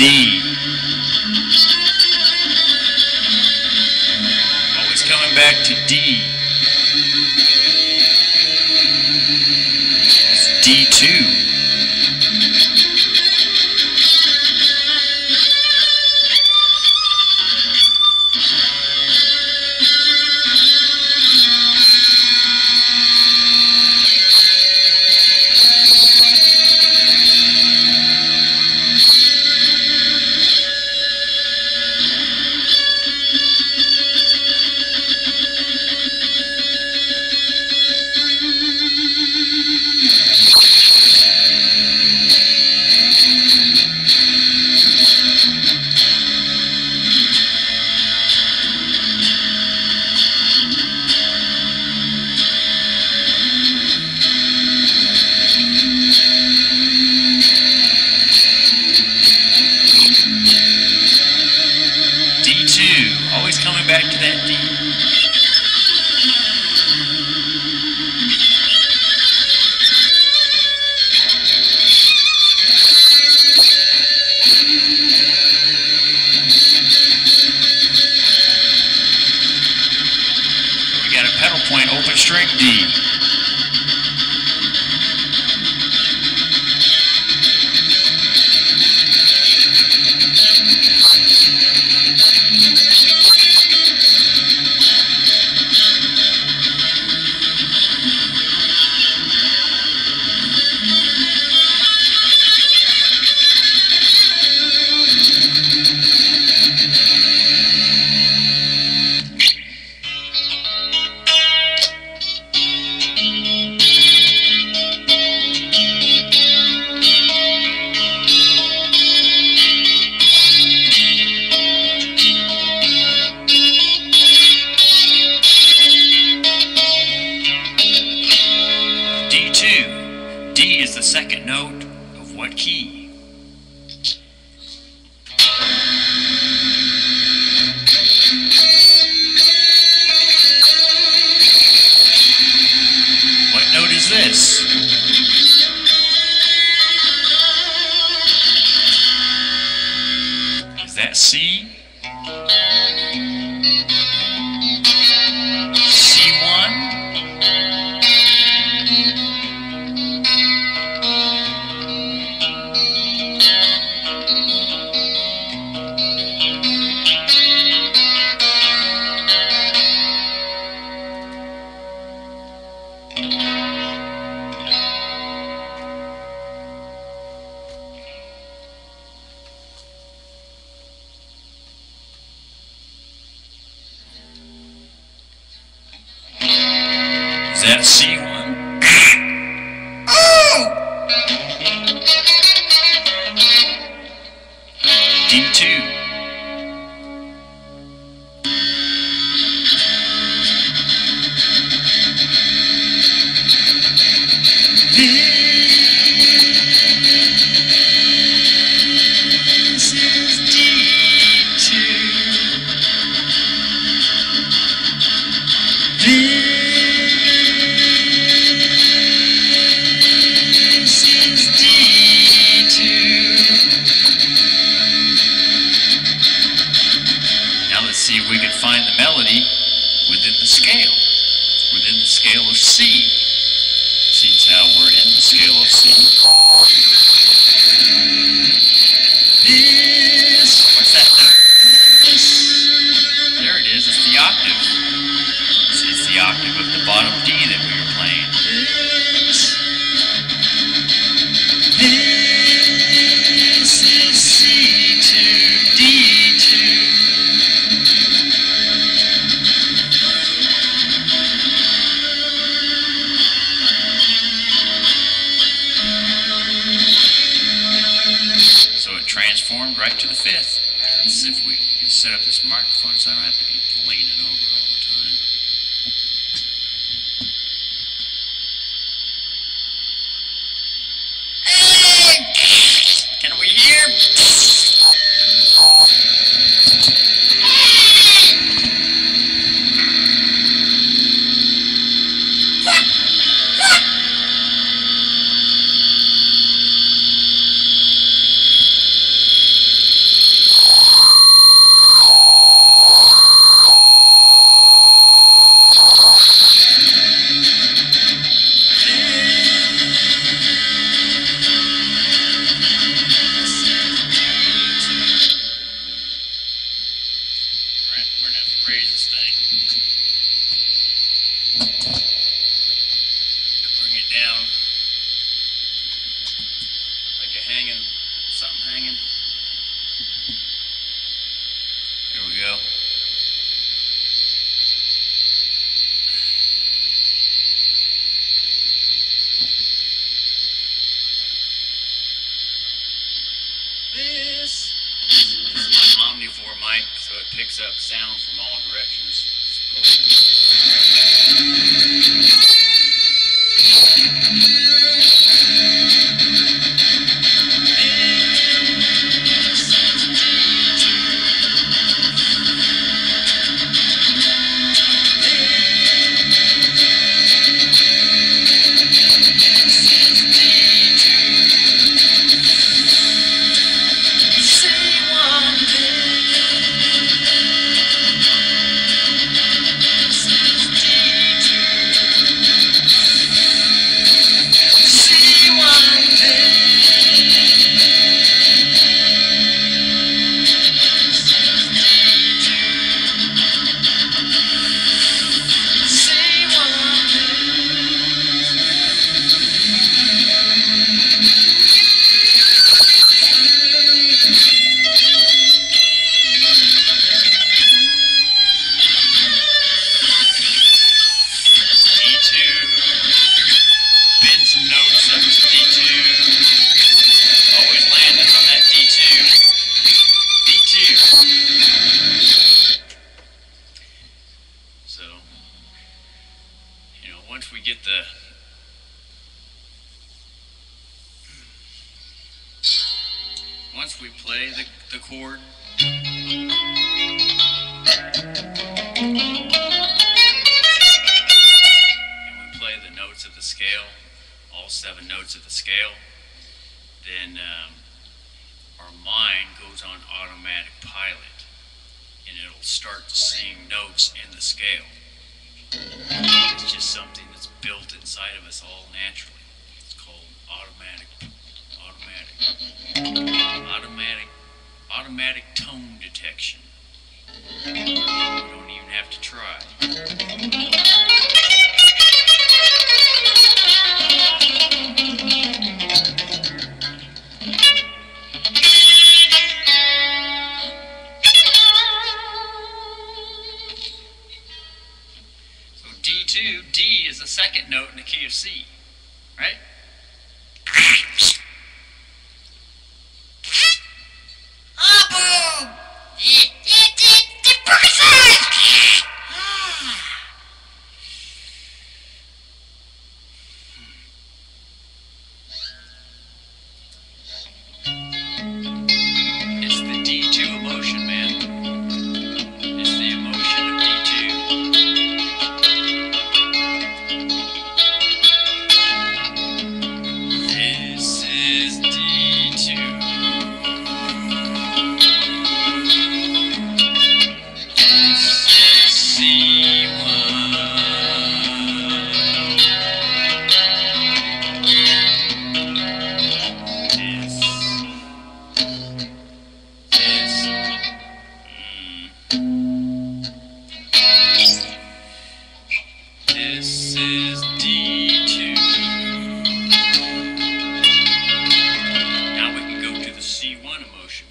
D. Always coming back to D. It's D2. D2, always coming back to that D. We got a pedal point open string D. D2. D is the second note of what key? What note is this? Is that C? C1? Is that C1? Oh! D2. This is D2. Now let's see if we can find the melody within the scale of C. Seems how we're in the scale of C. What's that? There it is, it's the octave. It's the octave of the bottom D that we were playing. This is C2, D2. So it transformed right to the fifth. Let's see if we can set up this microphone so I don't have to be leaning over all the time. Can we hear? Bring it down like a hanging, something hanging. There we go. This is my Omnivore mic, so it picks up sound from all directions. Once we get once we play the chord, and we play the notes of the scale, all 7 notes of the scale, then our mind goes on automatic pilot, and it'll start to sing notes in the scale. It's just something that's built inside of us all naturally. It's called automatic tone detection. You don't even have to try. D2, D is the second note in the key of C, right? It's the D2 emotion, man. It's the emotion of D2. This is D2. This is C1. This is D2. Now we can go to the C1 emotion.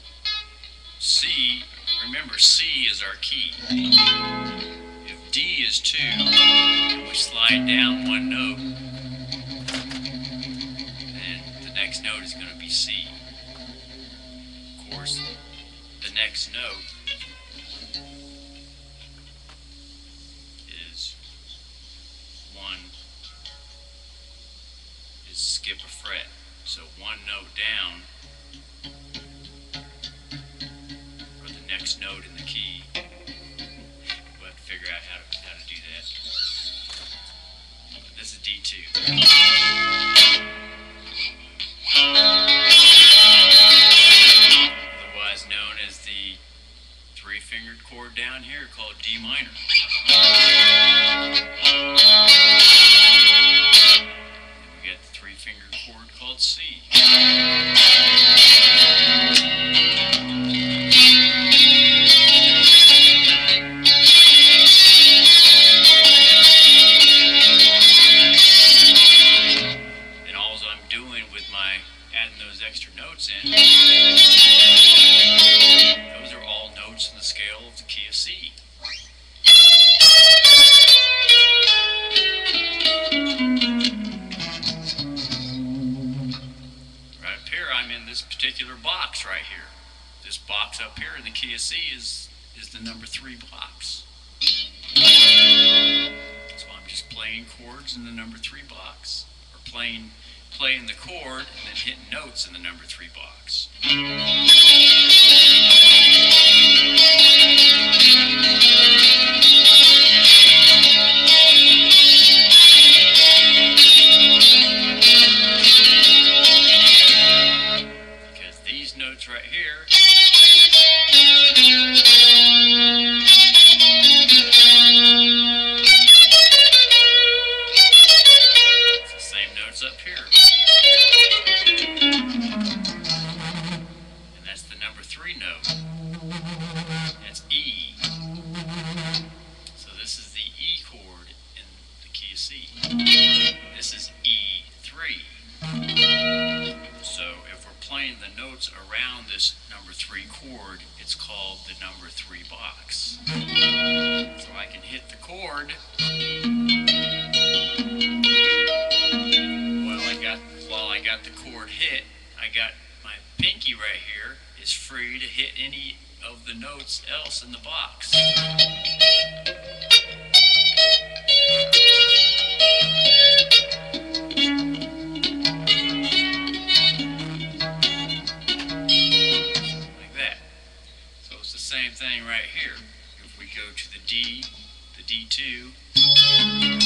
C, remember C is our key. If D is 2, and we slide down 1 note, then the next note is going to be C. Of course, the next note skip a fret. So 1 note down for the next note in the key. We'll have to figure out how to do that. But this is D2. Otherwise known as the 3-fingered chord down here called D minor. Finger chord called C. box right here. This box up here in the key of C is the number 3 box. So I'm just playing chords in the number 3 box, or playing the chord and then hitting notes in the number 3 box. Because these notes right here up here. And that's the number 3 note. That's E. So this is the E chord in the key of C. This is E3. So if we're playing the notes around this number 3 chord, it's called the number 3 box. So I can hit the chord while I got the chord hit. I got my pinky right here is free to hit any of the notes else in the box. Like that. So it's the same thing right here. If we go to the D, the D2,